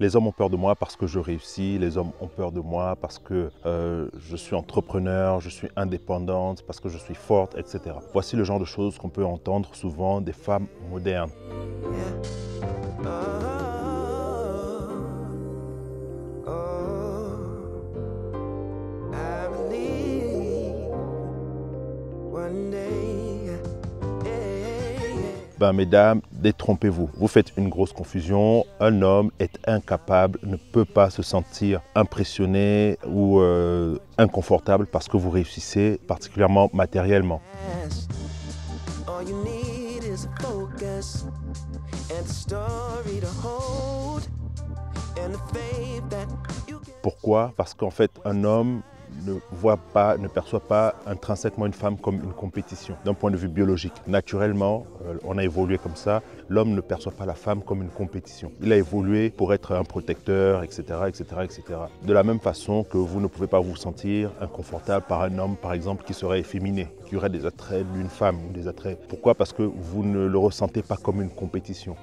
Les hommes ont peur de moi parce que je réussis, les hommes ont peur de moi parce que je suis entrepreneur, je suis indépendante, parce que je suis forte, etc. Voici le genre de choses qu'on peut entendre souvent des femmes modernes. Ben, mesdames, détrompez-vous. Vous faites une grosse confusion. Un homme est incapable, ne peut pas se sentir impressionné ou inconfortable parce que vous réussissez, particulièrement matériellement. Pourquoi? Parce qu'en fait, un homme ne perçoit pas intrinsèquement une femme comme une compétition d'un point de vue biologique. Naturellement, on a évolué comme ça. L'homme ne perçoit pas la femme comme une compétition. Il a évolué pour être un protecteur, etc., etc., etc. De la même façon que vous ne pouvez pas vous sentir inconfortable par un homme, par exemple, qui serait efféminé, qui aurait des attraits d'une femme, des attraits. Pourquoi? Parce que vous ne le ressentez pas comme une compétition.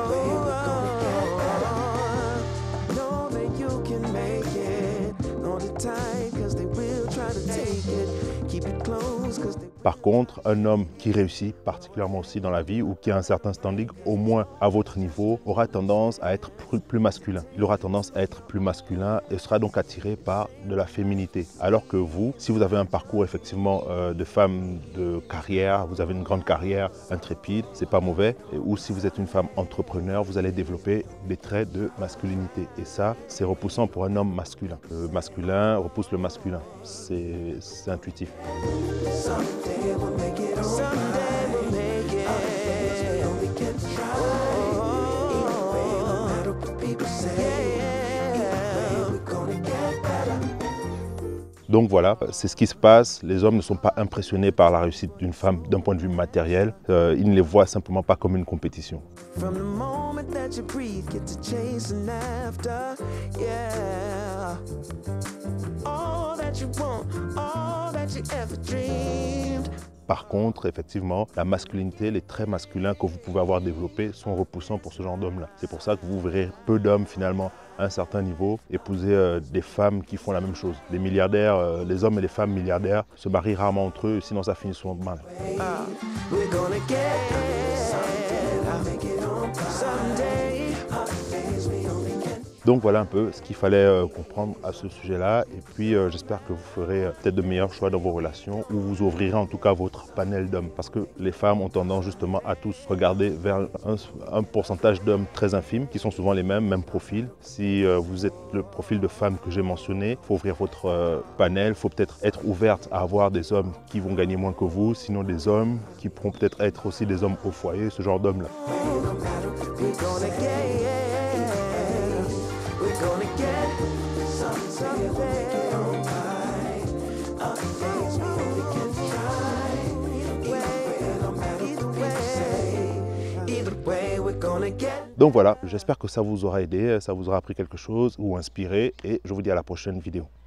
Par contre, un homme qui réussit particulièrement aussi dans la vie ou qui a un certain standing, au moins à votre niveau, aura tendance à être plus masculin. Il aura tendance à être plus masculin et sera donc attiré par de la féminité. Alors que vous, si vous avez un parcours effectivement de femme de carrière, vous avez une grande carrière intrépide, c'est pas mauvais. Ou si vous êtes une femme entrepreneur, vous allez développer des traits de masculinité. Et ça, c'est repoussant pour un homme masculin. Le masculin repousse le masculin. C'est intuitif. Donc voilà, c'est ce qui se passe. Les hommes ne sont pas impressionnés par la réussite d'une femme d'un point de vue matériel. Ils ne les voient simplement pas comme une compétition. Par contre, effectivement, la masculinité, les traits masculins que vous pouvez avoir développés sont repoussants pour ce genre d'homme-là. C'est pour ça que vous verrez peu d'hommes finalement à un certain niveau épouser des femmes qui font la même chose. Les milliardaires, les hommes et les femmes milliardaires se marient rarement entre eux, sinon ça finit souvent mal. Donc voilà un peu ce qu'il fallait comprendre à ce sujet-là. Et puis j'espère que vous ferez peut-être de meilleurs choix dans vos relations ou vous ouvrirez en tout cas votre panel d'hommes. Parce que les femmes ont tendance justement à tous regarder vers un pourcentage d'hommes très infime qui sont souvent les mêmes profils. Si vous êtes le profil de femme que j'ai mentionné, il faut ouvrir votre panel. Il faut peut-être être ouverte à avoir des hommes qui vont gagner moins que vous, sinon des hommes qui pourront peut-être être aussi des hommes au foyer, ce genre d'hommes-là. Donc voilà, j'espère que ça vous aura aidé, ça vous aura appris quelque chose ou inspiré et je vous dis à la prochaine vidéo.